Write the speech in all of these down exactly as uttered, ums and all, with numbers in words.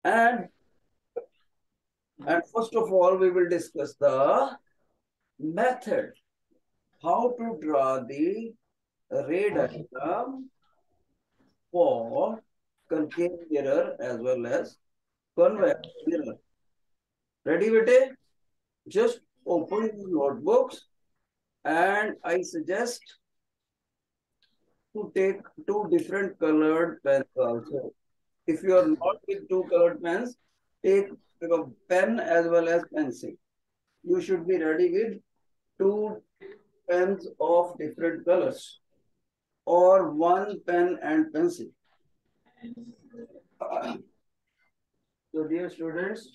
And and first of all, we will discuss the method how to draw the ray diagram for concave mirror as well as convex mirror. Ready, bete? Just open your notebooks, and I suggest to take two different colored pens also. If you are not with two colored pens, take a pen as well as pencil. You should be ready with two pens of different colors or one pen and pencil. So dear students,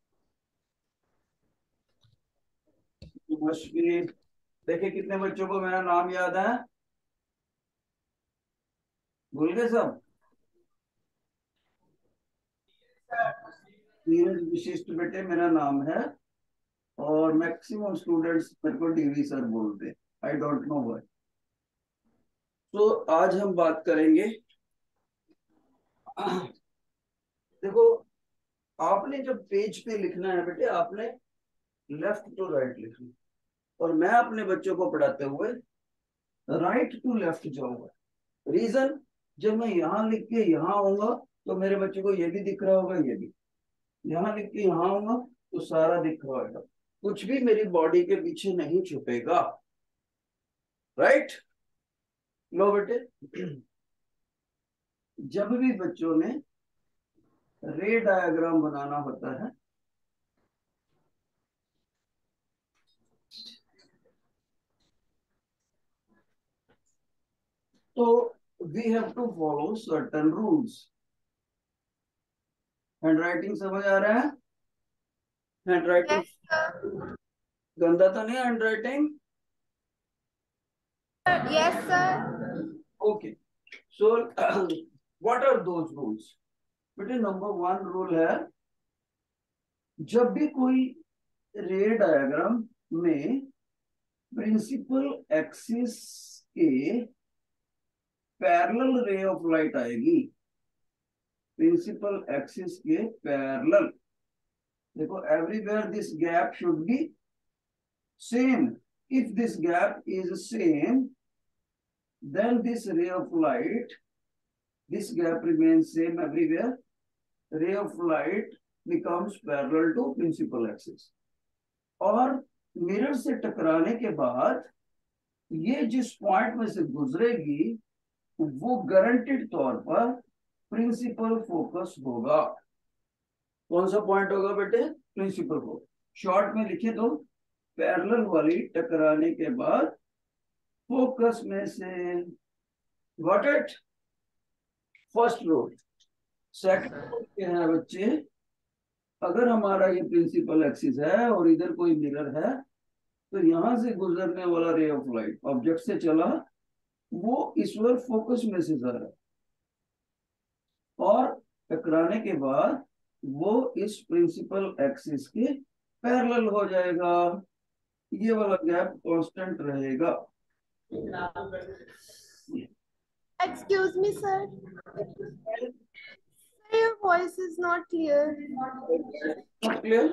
you must be, देखिए कितने बच्चों को मेरा नाम याद है? भूल गए सब? धीरज विशिष्ट बेटे मेरा नाम है, और मैक्सिमम स्टूडेंट्स मेरे को डीवी सर बोलते हैं. I don't know why. तो आज हम बात करेंगे. देखो, आपने जब पेज पे लिखना है बेटे, आपने लेफ्ट टू राइट लिखना, और मैं अपने बच्चों को पढ़ाते हुए राइट टू लेफ्ट जाऊंगा. रीजन, जब मैं यहाँ लिख के यहाँ आऊंगा तो मेरे बच्चे को ये भी दिख रहा होगा, ये भी. यहाँ लिख के यहाँ आऊंगा तो सारा दिख रहा होगा, कुछ भी मेरी बॉडी के पीछे नहीं छुपेगा. राइट? लो बेटे, जब भी बच्चों ने रे डायग्राम बनाना होता है तो we have to follow certain rules. Hand writing समझ आ रहा है? हैंड राइटिंग Yes, गंदा तो नहीं? Hand writing sir. Yes, sir. Okay. So what are those rules? बेटे, नंबर वन रूल है, जब भी कोई रे डायग्राम में प्रिंसिपल एक्सिस के पैरेलल रे ऑफ लाइट आएगी, प्रिंसिपल एक्सिस के पैरेलल, देखो, everywhere this gap should be same. If this gap is same, then this ray of light, this gap remains same everywhere, ray of light becomes parallel to principal axis. और mirror से टकराने के बाद ये जिस point में से गुजरेगी वो गारंटेड तौर पर प्रिंसिपल फोकस होगा. कौन सा पॉइंट होगा बेटे? Principal focus. शॉर्ट में लिखे तो पैरेलल वाली टकराने के बाद फोकस में से. Got it? First rule. Second rule क्या है बच्चे? अगर हमारा ये प्रिंसिपल एक्सिस है और इधर कोई मिरर है, तो यहां से गुजरने वाला रे ऑफ लाइट ऑब्जेक्ट से चला, वो ईश्वर फोकस में से जा रहा है, और टकराने के बाद वो इस प्रिंसिपल एक्सिस के पैरेलल हो जाएगा. ये वाला गैप कांस्टेंट रहेगा. Excuse me, sir. Sir, your voice is not clear. Clear?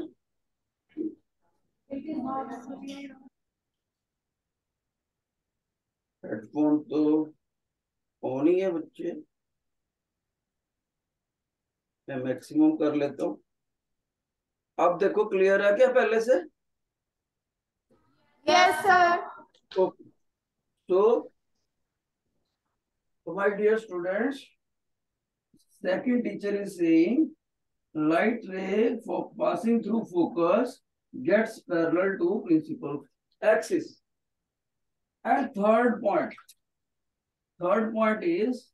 It is not clear. Headphone तो ऑन ही है बच्चे. मैं मैक्सिमम कर लेता हूँ. अब देखो, क्लियर है क्या पहले से? Yes, sir. Okay. So, my dear students, second teacher is saying light ray for passing through focus gets parallel to principal axis. And third point, third point is,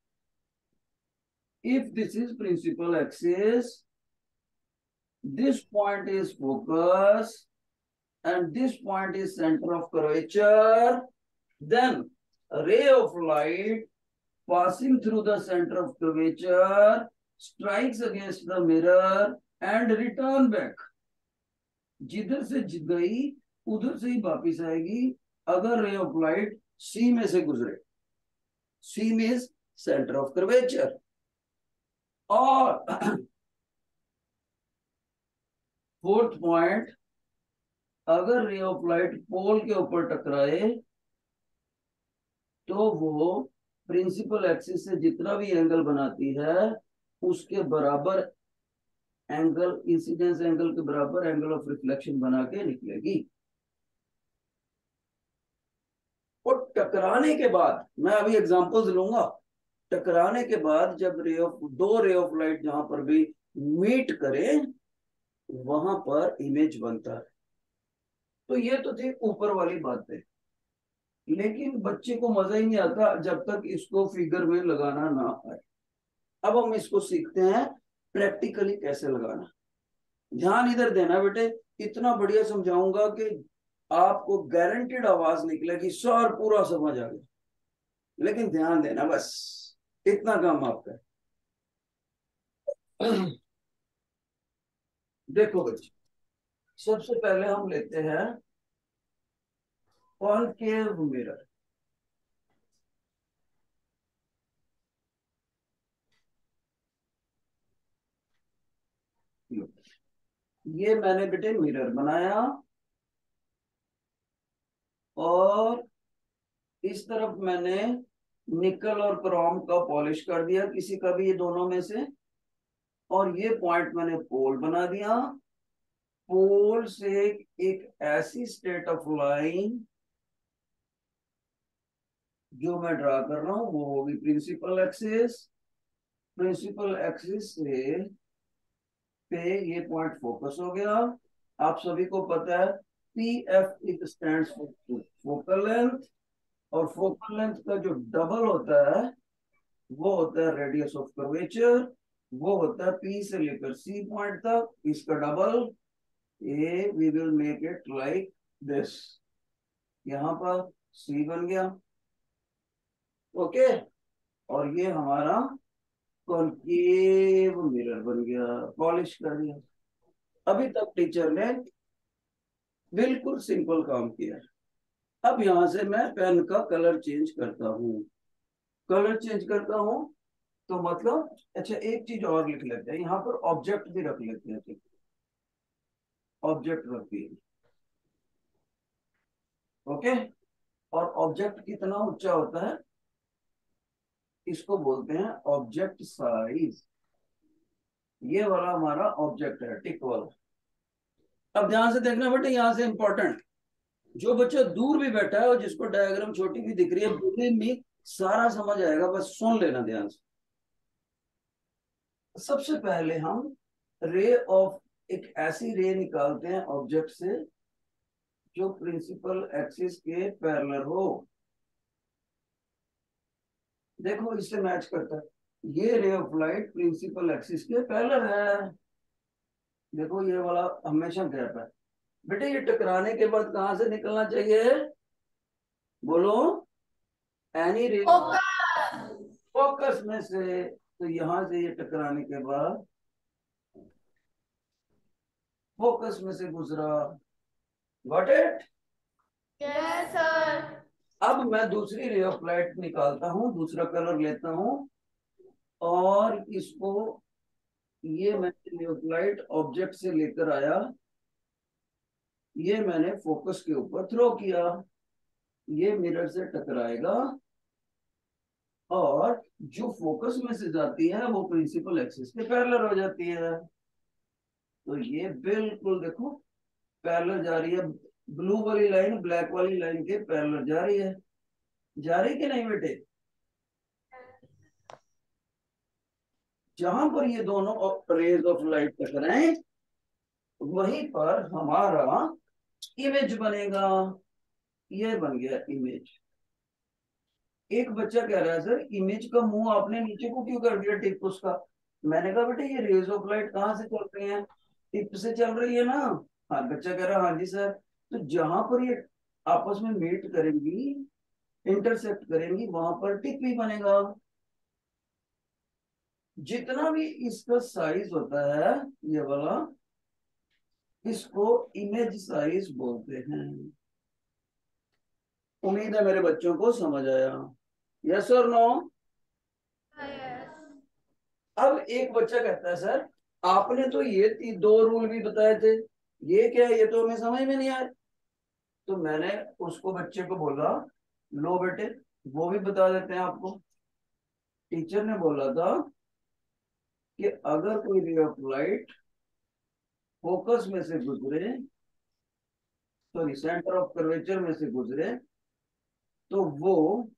if this is principal axis, this point is focus, and this point is center of curvature, then a ray of light passing through the center of curvature strikes against the mirror and return back. जिधर से गई उधर से ही वापिस आएगी अगर ray of light सी में से गुजरे. C means center of curvature. और फोर्थ पॉइंट, अगर रे ऑफ लाइट पोल के ऊपर टकराए तो वो प्रिंसिपल एक्सिस से जितना भी एंगल बनाती है उसके बराबर एंगल, इंसिडेंस एंगल के बराबर एंगल ऑफ रिफ्लेक्शन बना के निकलेगी। और टकराने के बाद, मैं अभी एग्जांपल्स लूंगा, टकराने के बाद जब रे ऑफ दो रे ऑफ लाइट जहां पर भी मीट करें वहां पर इमेज बनता है। तो ये तो थी ऊपर वाली बातें, लेकिन बच्चे को मजा ही नहीं आता जब तक इसको फिगर में लगाना ना आए। अब हम इसको सीखते हैं प्रैक्टिकली कैसे लगाना। ध्यान इधर देना बेटे, इतना बढ़िया समझाऊंगा कि आपको गारंटीड आवाज निकलेगी, सर पूरा समझ आ गया। लेकिन ध्यान देना, बस इतना काम आपका। देखो बच्चे, सबसे पहले हम लेते हैं कॉनकेव मिरर। ये मैंने बेटे मिरर बनाया और इस तरफ मैंने निकल और क्रोम का पॉलिश कर दिया, किसी का भी ये दोनों में से। और ये पॉइंट मैंने पोल बना दिया। पोल से एक ऐसी स्ट्रेट ऑफ लाइन जो मैं ड्रा कर रहा हूं वो होगी प्रिंसिपल एक्सिस। प्रिंसिपल एक्सिस से पे ये पॉइंट फोकस हो गया। आप सभी को पता है P F it stands for focal length, और फोकल लेंथ का जो डबल होता है वो होता है रेडियस ऑफ कर्वेचर। वो होता है पी से लेकर सी पॉइंट तक, इसका डबल। A we will make it like this, यहां पर सी बन गया। ओके, और ये हमारा कॉनकेव मिरर बन गया, पॉलिश कर दिया। अभी तक टीचर ने बिल्कुल सिंपल काम किया। अब यहां से मैं पेन का कलर चेंज करता हूँ। कलर चेंज करता हूँ तो मतलब, अच्छा एक चीज और लिख लेते हैं, यहाँ पर ऑब्जेक्ट भी रख लेते हैं। ठीक, ऑब्जेक्ट रख दिए। ओके, और ऑब्जेक्ट कितना ऊंचा होता है, इसको बोलते हैं ऑब्जेक्ट साइज। ये वाला हमारा ऑब्जेक्ट है, टिक वाला। अब ध्यान से देखना बेटे, यहां से इंपॉर्टेंट, जो बच्चा दूर भी बैठा है और जिसको डायग्राम छोटी भी दिख रही है, बिल्कुल भी सारा समझ आएगा, बस सुन लेना ध्यान से। सबसे पहले हम रे ऑफ, एक ऐसी रे निकालते हैं ऑब्जेक्ट से जो प्रिंसिपल एक्सिस के पैरेलल हो। देखो इससे मैच करता है, ये ray of light principal axis के पैरेलल है। देखो ये वाला हमेशा गैप है। बेटे ये टकराने के बाद कहां से निकलना चाहिए, बोलो, एनी रे फोकस में से। तो यहां से ये टकराने के बाद फोकस में से गुजरा। Got it? Yes, sir. अब मैं दूसरी रे ऑफ लाइट निकालता हूं, दूसरा कलर लेता हूं और इसको, ये मैंने रे ऑफ लाइट ऑब्जेक्ट से लेकर आया, ये मैंने फोकस के ऊपर थ्रो किया। ये मिरर से टकराएगा और जो फोकस में से जाती है वो प्रिंसिपल एक्सिस के पैरेलल हो जाती है। तो ये बिल्कुल देखो पैरेलल जा रही है, ब्लू वाली लाइन ब्लैक वाली लाइन के पैरेलल जा रही है। जा रही कि नहीं बेटे? जहां पर ये दोनों रेज ऑफ लाइट टकराएं वहीं पर हमारा इमेज बनेगा। ये बन गया इमेज। एक बच्चा कह रहा है सर इमेज का मुंह आपने नीचे को क्यों कर दिया, टिप उसका। मैंने कहा बेटे ये रेज ऑफ लाइट कहाँ से चल रही है, टिप से चल रही है ना। हाँ, बच्चा कह रहा है हाँ जी सर। तो जहां पर ये आपस में मीट करेंगी, इंटरसेक्ट करेंगी, वहां पर टिप भी बनेगा। जितना भी इसका साइज होता है ये वाला, इसको इमेज साइज बोलते हैं। उम्मीद है मेरे बच्चों को समझ आया। यस और नो? Yes. अब एक बच्चा कहता है सर आपने तो ये ती- दो रूल भी बताए थे, ये क्या है, ये तो हमें समझ में नहीं आया। तो मैंने उसको बच्चे को बोला, लो बेटे वो भी बता देते हैं आपको। टीचर ने बोला था कि अगर कोई रे ऑफ लाइट फोकस में से गुजरे, सॉरी सेंटर ऑफ कर्वेचर में से गुजरे, तो वो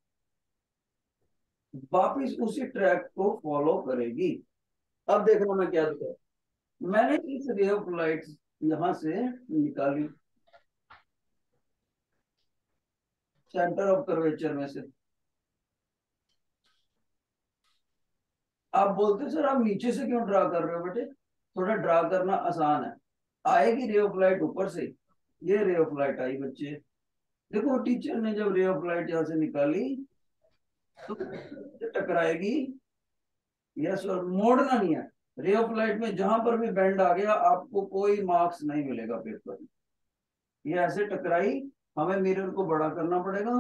वापिस उसी ट्रैक को फॉलो करेगी। अब देखना मैं क्या दिखा, मैंने इस रे ऑफ लाइट यहां से निकाली सेंटर ऑफ कर्वेचर में से। आप बोलते सर आप नीचे से क्यों ड्रा कर रहे हो बेटे, थोड़ा ड्रा करना आसान है। आएगी रे ऑफ लाइट ऊपर से, ये रे ऑफ लाइट आई बच्चे, देखो टीचर ने जब रे ऑफ लाइट यहां से निकाली तो टकराएगी। यस, और मोड़ना नहीं है। रे ऑफ लाइट में जहां पर भी बेंड आ गया आपको कोई मार्क्स नहीं मिलेगा पेपर में। ये ऐसे टकराई, हमें मिरर को बड़ा करना पड़ेगा।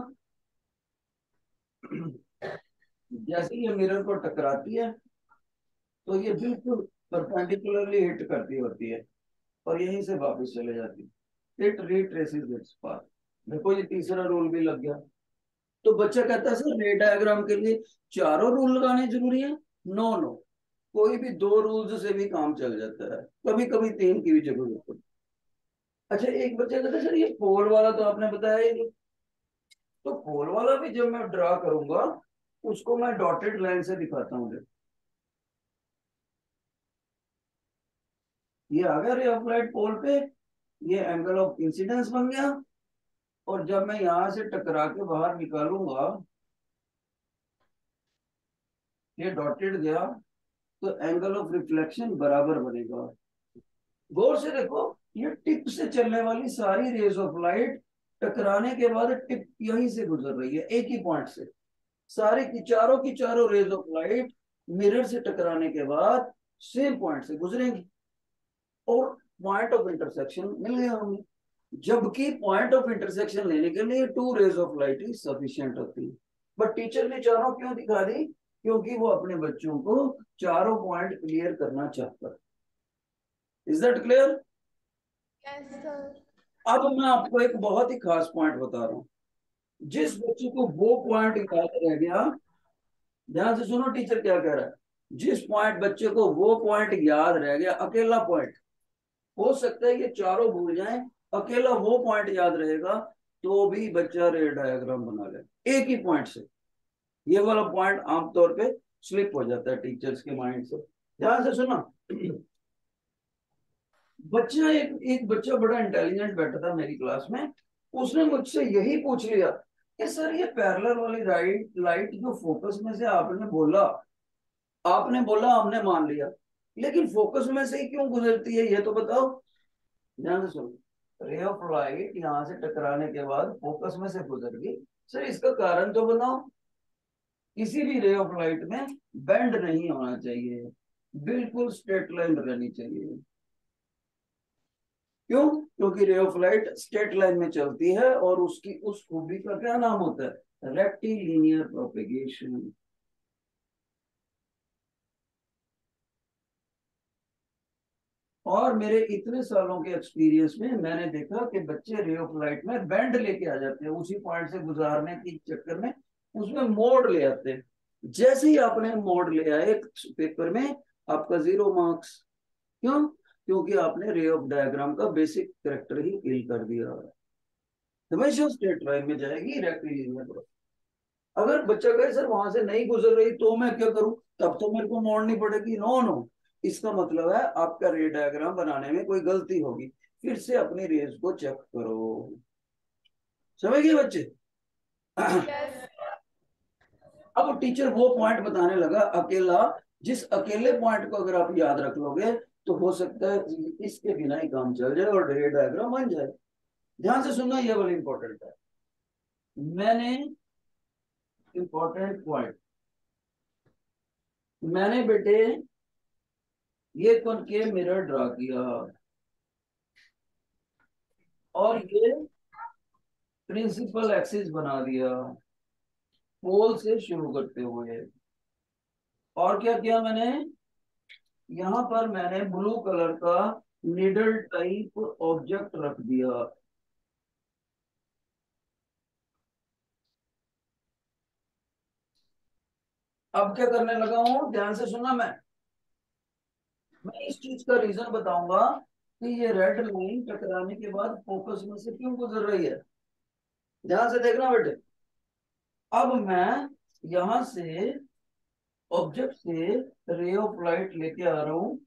जैसे ये मिरर को टकराती है तो ये बिल्कुल परपेंडिकुलरली हिट करती होती है और यहीं से वापस चले जाती है। It retraces its path. देखो ये तीसरा रूल भी लग गया। तो बच्चा कहता है सर रे डायग्राम के लिए चारों रूल लगाने जरूरी है? नो नो, कोई भी दो रूल्स से भी काम चल जाता है, कभी कभी तीन की भी जरूरत होती है। अच्छा एक बच्चा कहता है सर ये पोल वाला तो आपने बताया ही नहीं, तो पोल वाला भी जब मैं ड्रा करूंगा उसको मैं डॉटेड लाइन से दिखाता हूँ। ये आ गया रे ऑफ लाइट पोल पे, ये एंगल ऑफ इंसिडेंस बन गया, और जब मैं यहां से टकरा के बाहर निकालूंगा, ये डॉटेड गया, तो एंगल ऑफ रिफ्लेक्शन बराबर बनेगा। गौर से देखो, ये टिप से चलने वाली सारी रेज ऑफ लाइट टकराने के बाद टिप यहीं से गुजर रही है, एक ही पॉइंट से। सारी की चारों की चारों रेज ऑफ लाइट मिरर से टकराने के बाद सेम पॉइंट से गुजरेंगी और पॉइंट ऑफ इंटरसेक्शन मिल गया हमें। जबकि पॉइंट ऑफ इंटरसेक्शन लेने के लिए टू रेज ऑफ लाइट ही सफिशिएंट होती है। बट टीचर ने चारों क्यों दिखा दी? क्योंकि वो अपने बच्चों को चारों पॉइंट क्लियर करना चाहता है। Is that clear? Yes, sir. अब मैं आपको एक बहुत ही खास पॉइंट बता रहा हूँ। जिस बच्चे को वो पॉइंट याद रह गया, ध्यान से सुनो टीचर क्या कह रहा है। जिस पॉइंट बच्चे को वो पॉइंट याद रह गया, अकेला पॉइंट, हो सकता है ये चारों भूल जाएं, अकेला वो पॉइंट याद रहेगा, तो भी बच्चा रे डायग्राम बना ले एक ही पॉइंट से। ये वाला पॉइंट आमतौर पे स्लिप हो जाता है टीचर्स के माइंड से। ध्यान से सुना। बच्चा एक एक बच्चा बड़ा इंटेलिजेंट बैठा था मेरी क्लास में, उसने मुझसे यही पूछ लिया कि सर ये पैरेलल वाली राइट लाइट जो फोकस में से आपने बोला, आपने बोला हमने मान लिया, लेकिन फोकस में से ही क्यों गुजरती है ये तो बताओ। ध्यान से सुनो, रे ऑफ लाइट यहाँ से टकराने के बाद फोकस में से गुजर गई, सर इसका कारण तो बताओ। किसी भी रे ऑफ लाइट में बेंड नहीं होना चाहिए, बिल्कुल स्ट्रेट लाइन रहनी चाहिए। क्यों? क्योंकि रे ऑफ लाइट स्ट्रेट लाइन में चलती है और उसकी उस खूबी का क्या नाम होता है? Rectilinear propagation. और मेरे इतने सालों के एक्सपीरियंस में मैंने देखा कि बच्चे रे ऑफ लाइट में बेंड लेके आ जाते हैं, उसी पॉइंट से गुजारने के चक्कर में उसमें मोड़ ले आते हैं। जैसे ही आपने मोड़ ले आए पेपर में, आपका जीरो मार्क्स। क्यों? क्योंकि आपने रे ऑफ डायग्राम का बेसिक करेक्टर ही किल कर दिया है। हमेशा स्ट्रेट लाइन में जाएगी रेक्टिलिनियर। अगर बच्चा कहे सर वहां से नहीं गुजर रही तो मैं क्या करूं, तब तो मेरे को मोड़नी पड़ेगी। नो नो, इसका मतलब है आपका रे डायग्राम बनाने में कोई गलती होगी, फिर से अपनी रेस को चेक करो। समझ गए बच्चे? Yes. अब टीचर वो पॉइंट बताने लगा अकेला, जिस अकेले पॉइंट को अगर आप याद रख लोगे तो हो सकता है इसके बिना ही काम चल जाए और रे डायग्राम बन जाए। ध्यान से सुनना, ये वाली इंपॉर्टेंट है। मैंने इंपॉर्टेंट पॉइंट, मैंने बेटे ये कॉनकेव मिरर ड्रा किया और ये प्रिंसिपल एक्सिस बना दिया पोल से शुरू करते हुए। और क्या किया मैंने? यहां पर मैंने ब्लू कलर का निडल टाइप ऑब्जेक्ट रख दिया। अब क्या करने लगा हूं, ध्यान से सुनना। मैं मैं इस चीज का रीजन बताऊंगा कि ये रेड लाइन टकराने के बाद फोकस में से क्यों गुजर रही है। ध्यान से देखना बेटे। अब मैं यहां से ऑब्जेक्ट से रे ऑफ लाइट लेके आ रहा हूं,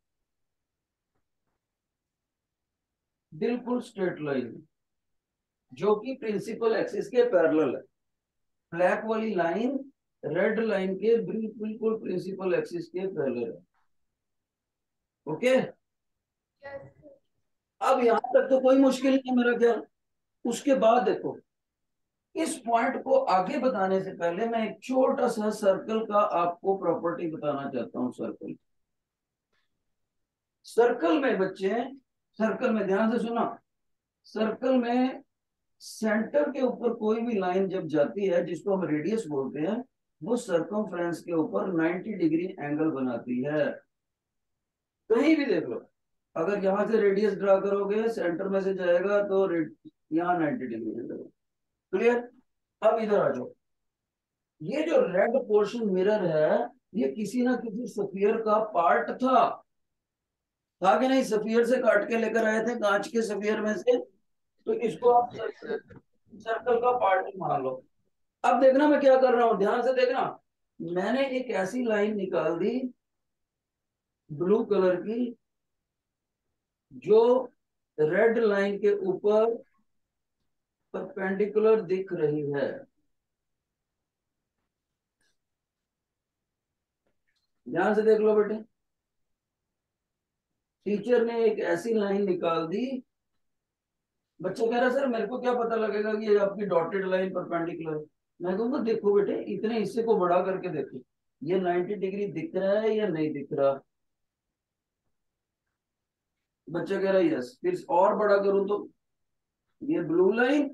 बिल्कुल स्ट्रेट लाइन, जो कि प्रिंसिपल एक्सिस के पैरेलल है। ब्लैक वाली लाइन रेड लाइन के बिल्कुल प्रिंसिपल एक्सिस के पैरेलल है। ओके। Yes, sir. अब यहां तक तो कोई मुश्किल नहीं है मेरा ख्याल। उसके बाद देखो, इस पॉइंट को आगे बताने से पहले मैं एक छोटा सा सर्कल का आपको प्रॉपर्टी बताना चाहता हूं। सर्कल सर्कल में बच्चे, सर्कल में ध्यान से सुना, सर्कल में सेंटर के ऊपर कोई भी लाइन जब जाती है, जिसको हम रेडियस बोलते हैं, वो सर्कमफ्रेंस के ऊपर नब्बे डिग्री एंगल बनाती है। कहीं भी देख लो, अगर यहां से रेडियस ड्रा करोगे, सेंटर में से जाएगा तो यहाँ नब्बे डिग्री एंगल। क्लियर। अब इधर आ जाओ। ये जो रेड पोर्शन मिरर है, ये किसी ना किसी सफियर का पार्ट था था कि नहीं? सफियर से काट के लेकर आए थे, कांच के सफियर में से। तो इसको आप सर्कल, सर्कल का पार्ट ही मान लो। अब देखना मैं क्या कर रहा हूं, ध्यान से देखना। मैंने एक ऐसी लाइन निकाल दी ब्लू कलर की, जो रेड लाइन के ऊपर परपेंडिकुलर दिख रही है। ध्यान से देख लो बेटे। टीचर ने एक ऐसी लाइन निकाल दी। बच्चा कह रहा सर मेरे को क्या पता लगेगा कि ये आपकी डॉटेड लाइन परपेंडिकुलर। मैं कहूंगा देखो बेटे, इतने हिस्से को बड़ा करके देखो, ये नब्बे डिग्री दिख रहा है या नहीं दिख रहा। बच्चा कह रहा है यस। फिर और बड़ा करूं तो ये ब्लू लाइन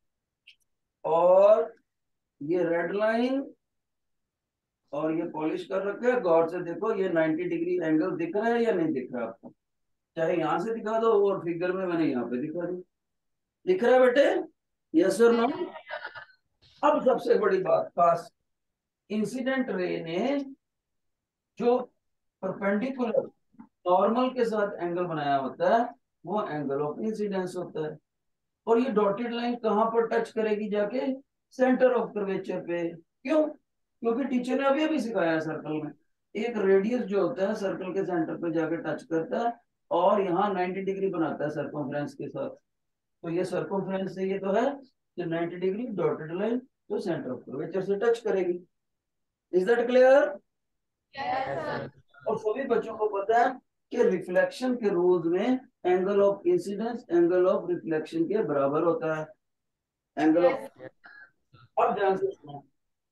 और ये रेड लाइन और ये पॉलिश कर रखे है, गौर से देखो ये नब्बे डिग्री एंगल दिख रहा है या नहीं दिख रहा आपको। चाहे यहां से दिखा दो और फिगर में मैंने यहाँ पे दिखा दी। दिख रहा है बेटे? यस और नो? अब सबसे बड़ी बात, खास इंसिडेंट रे ने जो परपेंडिकुलर नॉर्मल के साथ एंगल बनाया होता है, वो एंगल ऑफ इंसिडेंस होता है। और ये डॉटेड लाइन कहां पर टच करेगी जाके? सेंटर ऑफ कर्वेचर पे। क्यों? क्योंकि टीचर ने अभी अभी सिखाया है सर्कल में एक रेडियस जो होता है सर्कल के सेंटर पे जाके टच करता है और यहाँ नब्बे डिग्री बनाता है सर्कमफ्रेंस के साथ। तो ये सर्कमफ्रेंस से ये तो है कि नब्बे डिग्री डॉटेड लाइन तो सेंटर ऑफ कर्वेचर से टच करेगी। Is that clear? Yes, sir. और सभी बच्चों को पता है कि रिफ्लेक्शन के रूल्स में angle of incidence angle of reflection के बराबर होता है। Angle of, Yes. अब ध्यान से सुनो,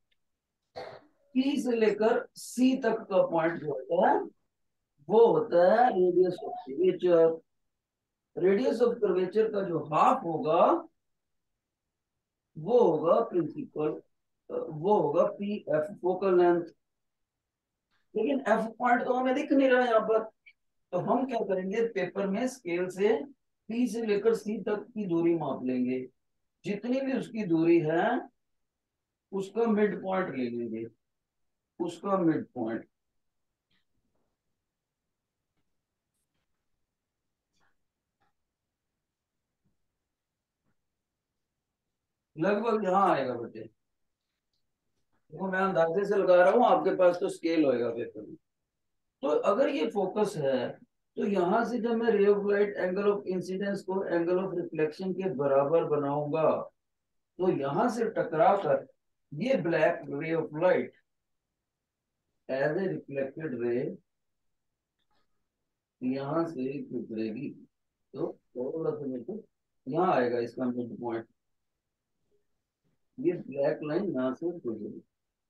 पी से लेकर सी तक का पॉइंट जो होता है वो होता है radius of curvature. Radius of curvature का जो हाफ होगा वो होगा प्रिंसिपल, वो होगा पी एफ फोकल लेंथ। लेकिन एफ पॉइंट तो हमें दिख नहीं रहा यहाँ पर। तो हम क्या करेंगे, पेपर में स्केल से पी से लेकर सी तक की दूरी माप लेंगे। जितनी भी उसकी दूरी है उसका मिड पॉइंट ले लेंगे, उसका मिड पॉइंट लगभग यहाँ आएगा बेटे। देखो मैं अंदाजे से लगा रहा हूँ, आपके पास तो स्केल होएगा पेपर में। तो अगर ये फोकस है, तो यहां से जब मैं ray of light angle of incidence को एंगल ऑफ रिफ्लेक्शन के बराबर बनाऊंगा, तो यहां से टकरा कर ये black ray of light as a reflected ray यहां से गुजरेगी। तो थोड़ा सा मेरे को यहाँ आएगा इसका मिड पॉइंट, ये ब्लैक लाइन यहां से गुजरेगी।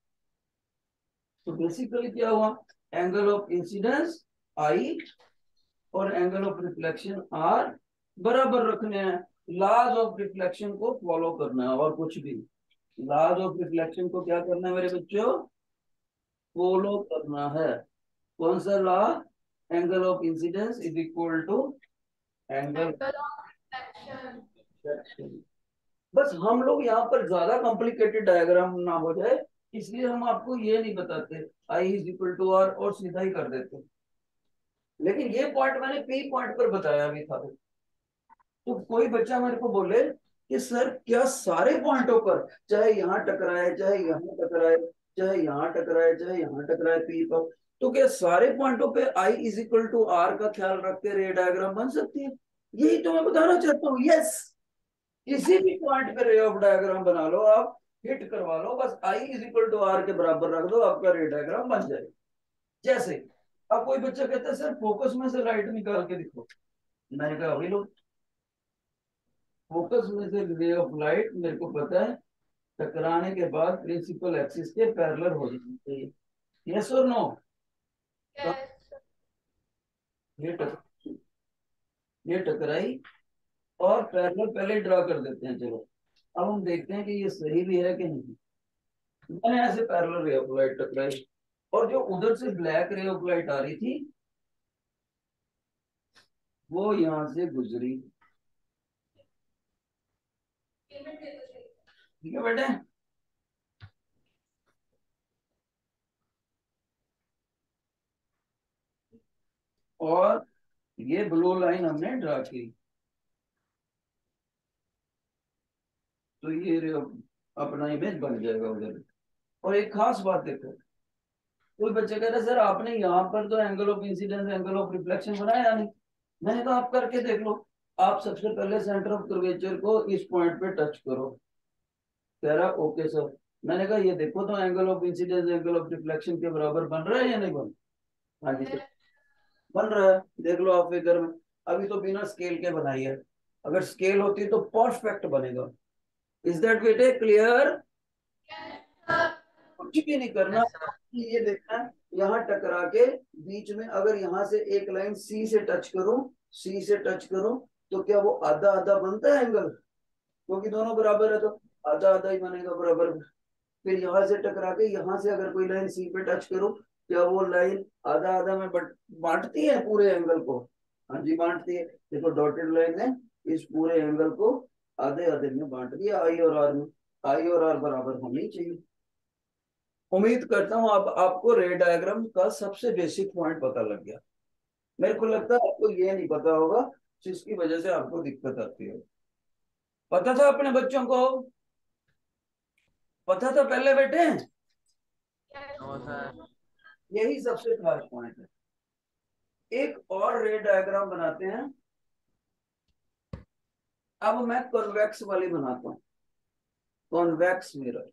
तो बेसिकली क्या हुआ, एंगल ऑफ इंसिडेंस आई और एंगल ऑफ रिफ्लेक्शन आर बराबर रखने हैं। लॉज ऑफ रिफ्लेक्शन को फॉलो करना है और कुछ भी। लॉज ऑफ रिफ्लेक्शन को क्या करना है मेरे बच्चों? फॉलो करना है। कौन सा law? Angle of incidence is equal to angle Angle of reflection. बस हम लोग यहाँ पर ज्यादा कॉम्प्लिकेटेड डायग्राम ना हो जाए, इसलिए हम आपको ये नहीं बताते I is equal to R और सीधा ही कर देते। लेकिन ये पॉइंट मैंने पी पॉइंट पर बताया भी था। तो कोई बच्चा मेरे को बोले कि सर क्या सारे पॉइंटों पर, चाहे यहाँ टकराए चाहे यहाँ टकराए चाहे यहाँ टकराए चाहे यहाँ टकराए पी पर, तो क्या सारे पॉइंटों पे I is equal to R का ख्याल रख के रे डायग्राम बन सकती है? यही तो मैं बताना चाहता हूँ। यस, किसी भी पॉइंट पे रे ऑफ डायग्राम बना लो आप, हिट करवा लो, बस I is equal to R के बराबर रख दो, आपका रे डायग्राम बन जाएगा। जैसे अब कोई बच्चा कहता है सर फोकस में से लाइट निकाल के दिखो, मैंने कहा अभी लो, फोकस में से रे ऑफ लाइट मेरे को पता है टकराने के बाद प्रिंसिपल एक्सिस के पैरेलल हो जानी चाहिए। यस और नो? Yes, sir. ये टक, ये टकराई और पैरेलल पहले ड्रा कर देते हैं। चलो अब हम देखते हैं कि ये सही भी है कि नहीं। मैंने ऐसे पैरेलल रे ऑफ लाइट टकराई और जो उधर से ब्लैक रे ऑफ लाइट आ रही थी वो यहां से गुजरी। ठीक है बेटे, और ये ब्लू लाइन हमने ड्रा की, तो ये रे अपना इमेज बन जाएगा उधर। और एक खास बात देखो, कोई बच्चे कह रहे सर आपने यहाँ पर तो angle of incidence angle of reflection बनाया नहीं। मैंने कहा आप करके देख लो। आप सबसे पहले सेंटर ऑफ कर्वेचर को इस पॉइंट पे टच करो। कह रहा ओके सर। मैंने कहा ये देखो तो angle of incidence angle of reflection के बराबर बन रहा है या नहीं बन? हाँ जी सर बन रहा है, देख लो आप फिगर में। अभी तो बिना स्केल के बनाई है, अगर स्केल होती तो परफेक्ट बनेगा। इज दैट बेटे क्लियर? कुछ भी नहीं करना, ये देखना है यहाँ टकरा के बीच में अगर यहाँ से एक लाइन सी से टच करूं, सी से टच करूं तो क्या वो आधा आधा बनता है एंगल? क्योंकि दोनों बराबर है तो आधा आधा ही बनेगा बराबर। फिर यहाँ से टकरा के यहाँ से अगर कोई लाइन सी पे टच करूं, क्या वो लाइन आधा आधा में बांटती है पूरे एंगल को? हाँ जी बांटती है। देखो डॉटेड लाइन ने इस पूरे एंगल को आधे आधे में बांट दिया, आई और आर में। आई और आर बराबर होनी चाहिए। उम्मीद करता हूँ आप आपको रे डायग्राम का सबसे बेसिक पॉइंट पता लग गया। मेरे को लगता है आपको ये नहीं पता होगा जिसकी वजह से आपको दिक्कत आती है। पता था अपने बच्चों को? पता था पहले बेटे? यही सबसे खास पॉइंट है। एक और रे डायग्राम बनाते हैं। अब मैं कॉन्वेक्स वाली बनाता हूँ, कॉन्वेक्स मिरर।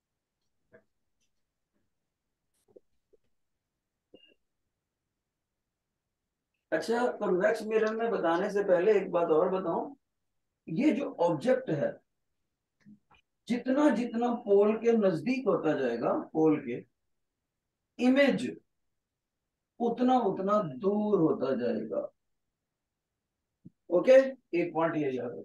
अच्छा, कॉन्वेक्स मिरर में बताने से पहले एक बात और बताऊं। ये जो ऑब्जेक्ट है जितना जितना पोल के नजदीक होता जाएगा, पोल के इमेज उतना उतना दूर होता जाएगा। ओके, एक पॉइंट ये याद है।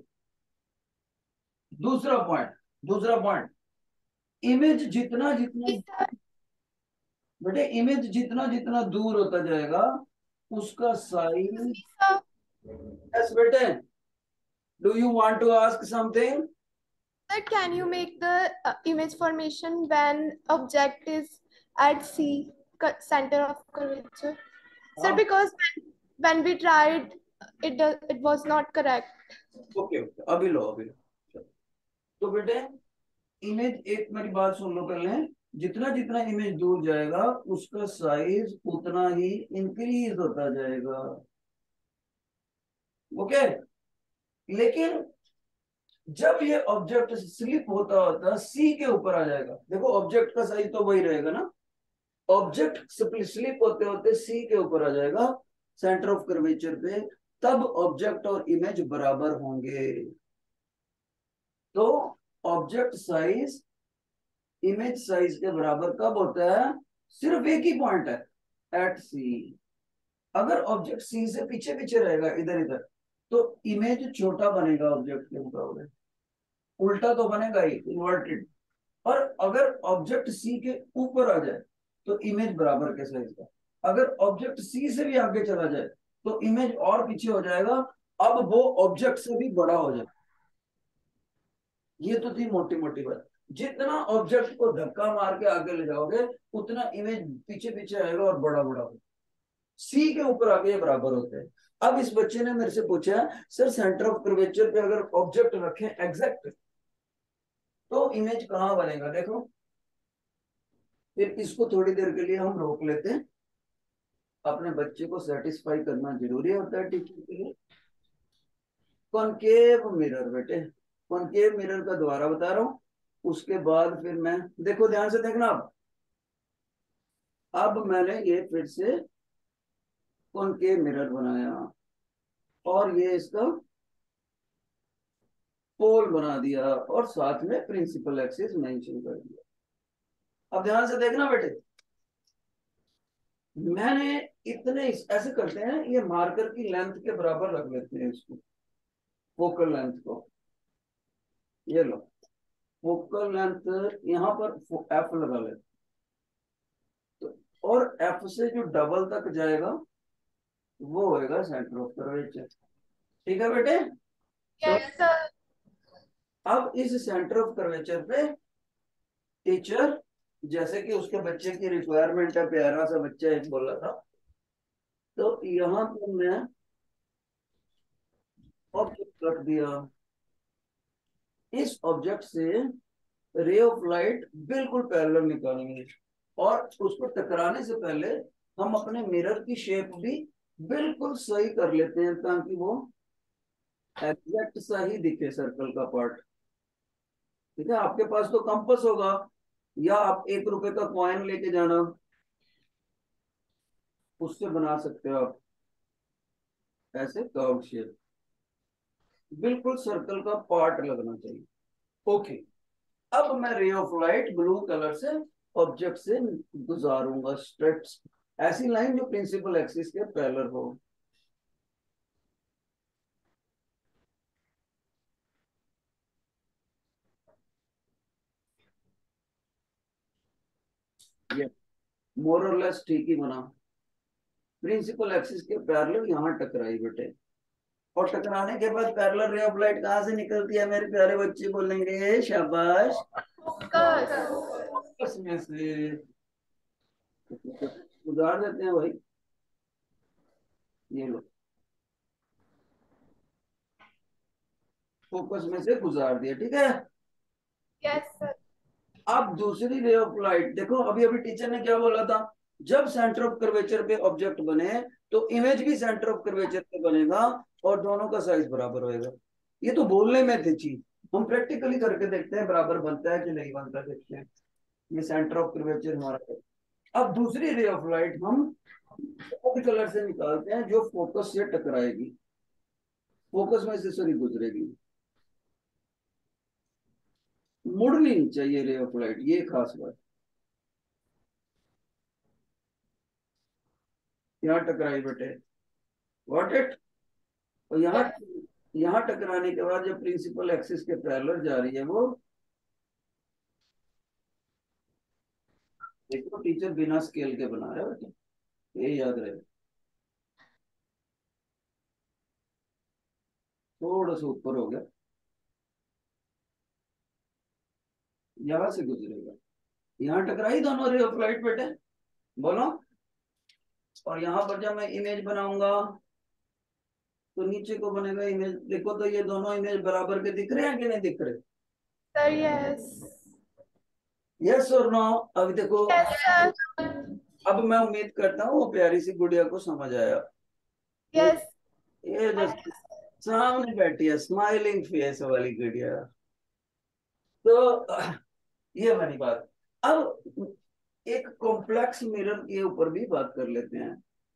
दूसरा पॉइंट, दूसरा पॉइंट, इमेज जितना जितना बेटे इमेज जितना जितना दूर होता जाएगा उसका साइज। यस बेटे, do you want to ask something? Sir, can you make the uh, image formation when object is at C, cu- center of curvature? Sir, because when, when we tried, it does, it was not correct. Okay okay, अभी लो अभी लो। तो बेटे image, एक मेरी बात सुन लो पहले। जितना जितना इमेज दूर जाएगा उसका साइज उतना ही इंक्रीज होता जाएगा। ओके, लेकिन जब ये ऑब्जेक्ट स्लिप होता होता सी के ऊपर आ जाएगा, देखो ऑब्जेक्ट का साइज तो वही रहेगा ना। ऑब्जेक्ट स्लिप होते होते सी के ऊपर आ जाएगा सेंटर ऑफ कर्वेचर पे, तब ऑब्जेक्ट और इमेज बराबर होंगे। तो ऑब्जेक्ट साइज इमेज साइज के बराबर कब होता है? सिर्फ एक ही पॉइंट है, एट सी। अगर ऑब्जेक्ट सी से पीछे पीछे रहेगा इधर इधर तो इमेज छोटा बनेगा ऑब्जेक्ट के मुकाबले, उल्टा तो बनेगा ही, इन्वर्टेड। और अगर ऑब्जेक्ट सी के ऊपर आ जाए तो इमेज बराबर के साइज का। अगर ऑब्जेक्ट सी से भी आगे चला जाए तो इमेज और पीछे हो जाएगा, अब वो ऑब्जेक्ट से भी बड़ा हो जाए। ये तो थी मोटी मोटी बात। जितना ऑब्जेक्ट को धक्का मार के आगे ले जाओगे उतना इमेज पीछे पीछे आएगा और बड़ा बड़ा होगा। सी के ऊपर आगे ये बराबर होते हैं। अब इस बच्चे ने मेरे से पूछा, सर सेंटर ऑफ कर्वेचर पे अगर ऑब्जेक्ट रखें एग्जैक्ट तो इमेज कहां बनेगा? देखो, फिर इसको थोड़ी देर के लिए हम रोक लेते हैं। अपने बच्चे को सेटिस्फाई करना जरूरी होता है टीचर के लिए। कॉनकेव मिरर बेटे, कॉनकेव मिरर का दोबारा बता रहा हूं, उसके बाद फिर मैं, देखो ध्यान से देखना। अब अब मैंने ये फिर से कॉनकेव मिरर बनाया और ये इसका पोल बना दिया और साथ में प्रिंसिपल एक्सिस मेंशन कर दिया। अब ध्यान से देखना बेटे, मैंने इतने ऐसे करते हैं, ये मार्कर की लेंथ के बराबर रख लेते हैं इसको, फोकल लेंथ को। ये लो, फोकल लेंथ यहाँ पर एफ लगा लेते तो, और एफ से जो डबल तक जाएगा वो होएगा सेंटर ऑफ कर्वेचर। ठीक है बेटे? तो Yes, sir. अब इस सेंटर ऑफ कर्वेचर पे टीचर, जैसे कि उसके बच्चे की रिक्वायरमेंट है, प्यारा सा बच्चा एक बोला था, तो यहाँ पर मैं ऑब्जेक्ट रख दिया। इस ऑब्जेक्ट से रे ऑफ लाइट बिल्कुल पैरेलल निकालेंगे और उसको टकराने से पहले हम अपने मिरर की शेप भी बिल्कुल सही कर लेते हैं ताकि वो एग्जैक्ट सा ही दिखे सर्कल का पार्ट। ठीक है? आपके पास तो कंपास होगा या आप एक रुपए का कॉइन लेके जाना, उससे बना सकते हो आप ऐसे कर्व शेप, बिल्कुल सर्कल का पार्ट लगना चाहिए। ओके, अब मैं ray of light blue colour से ऑब्जेक्ट से गुजारूंगा स्ट्रेट, ऐसी लाइन जो प्रिंसिपल एक्सिस के पैरेलल हो। ये मोर और लेस ठीक ही बना। प्रिंसिपल एक्सिस के पैरेलल यहाँ टकराई बेटे, और टकराने के बाद पैरेलल रे ऑफ लाइट कहाँ से निकलती है मेरे प्यारे बच्चे? बोलेंगे शाबाश, Focus. उसमें से गुजार देते हैं भाई। ये लो, फोकस में से गुजार दिया। ठीक है? Yes, sir. अब दूसरी रे ऑफ लाइट देखो, अभी अभी टीचर ने क्या बोला था, जब सेंटर ऑफ कर्वेचर पे ऑब्जेक्ट बने तो इमेज भी सेंटर ऑफ कर्वेचर पे बनेगा और दोनों का साइज बराबर होएगा। ये तो बोलने में थी चीज, हम प्रैक्टिकली करके देखते हैं बराबर बनता है कि नहीं बनता, देखते हैं। ये सेंटर ऑफ कर्वेचर हमारा है। अब दूसरी रे ऑफ लाइट हम कलर से निकालते हैं जो फोकस से टकराएगी, फोकस में से सॉरी गुजरेगी, मुड़नी नहीं चाहिए रे ऑफ लाइट, ये खास बात। यहाँ टकराई बेटे, व्हाट इट, और यहाँ Yes. यहाँ टकराने के बाद जब प्रिंसिपल एक्सिस के पैरेलल जा रही है वो, देखो टीचर बिना स्केल के बना रहा है बेटे, ये याद रहे। थोड़ा सा ऊपर हो गया, यहां से गुजरेगा, यहाँ टकराई दोनों रे ऑफ लाइट बेटे, बोलो। और यहाँ पर जब मैं इमेज बनाऊंगा तो नीचे को बनेगा इमेज, देखो तो ये दोनों इमेज बराबर के दिख रहे हैं कि नहीं दिख रहे? Sir, yes. यस और नो? अभी देखो, Yes, sir. अब मैं उम्मीद करता हूँ वो प्यारी सी गुड़िया को समझ आया। ये Yes. ये जो सामने बैठी है स्माइलिंग फेस वाली गुड़िया, तो ये वाली बात। अब एक कॉम्प्लेक्स मिरर के ऊपर भी बात कर लेते हैं।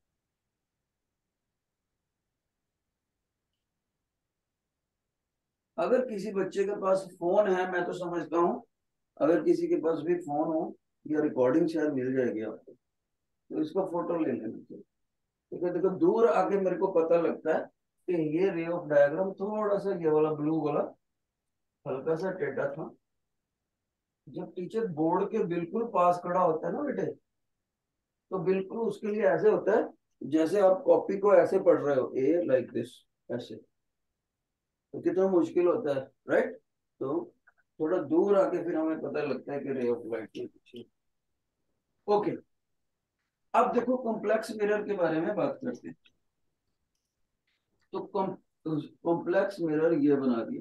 अगर किसी बच्चे के पास फोन है, मैं तो समझता हूँ अगर किसी के पास भी फोन हो या रिकॉर्डिंग शायद मिल जाएगी आपको, तो इसका फोटो ले लेना चाहिए। देखो देखो दूर आके मेरे को पता लगता है कि ये रे ऑफ डायग्राम थोड़ा सा, ये वाला ब्लू वाला हल्का सा टेढ़ा था। जब टीचर बोर्ड के बिल्कुल पास खड़ा होता है ना बेटे, तो बिल्कुल उसके लिए ऐसे होता है जैसे आप कॉपी को ऐसे पढ़ रहे हो, ए लाइक दिस, ऐसे। तो कितना मुश्किल होता है, राइट। तो थोड़ा दूर आके फिर हमें पता लगता है कि रे ऑफ लाइट के पीछे। ओके, अब देखो कॉम्प्लेक्स मिरर के बारे में बात करते हैं। तो कॉम्प्लेक्स मिरर ये बना दिया,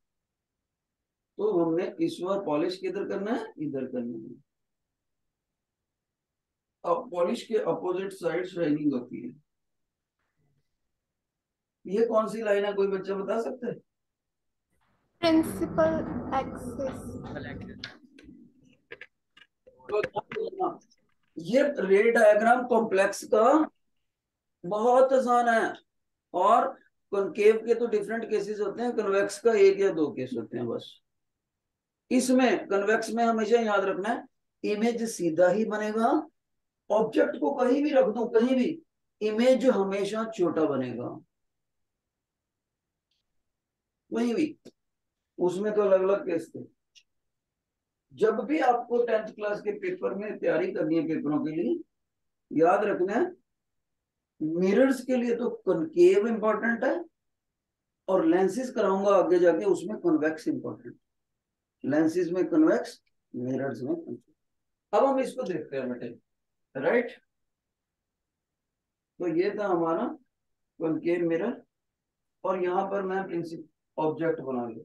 तो हमने इस बार पॉलिश किधर करना है, इधर करना है। अब पॉलिश के अपोजिट साइड शाइनिंग होती है। ये कौन सी लाइन है, कोई बच्चा बता सकता है? Principal axis. तो ये रे डायग्राम कॉम्प्लेक्स का बहुत आसान है। और कॉनकेव के तो डिफरेंट केसेस होते हैं, कन्वेक्स का एक या दो केस होते हैं बस। इसमें कन्वेक्स में हमेशा याद रखना है, इमेज सीधा ही बनेगा। ऑब्जेक्ट को कहीं भी रख दो, कहीं भी, इमेज हमेशा छोटा बनेगा, वहीं भी। उसमें तो अलग अलग केस थे। जब भी आपको टेंथ क्लास के पेपर में तैयारी करनी है, पेपरों के लिए याद रखना है, मिरर्स के लिए तो कनकेव इंपॉर्टेंट है, और लेंसेज कराऊंगा आगे जाके, उसमें कन्वेक्स इंपॉर्टेंट। लेंसेज में कन्वेक्स, मिरर्स में कन्वेक्स। अब हम इसको देखते हैं बेटे, राइट। तो ये था हमारा कनकेव मिरर, और यहां पर मैं प्रिंसिपल ऑब्जेक्ट बना लिया।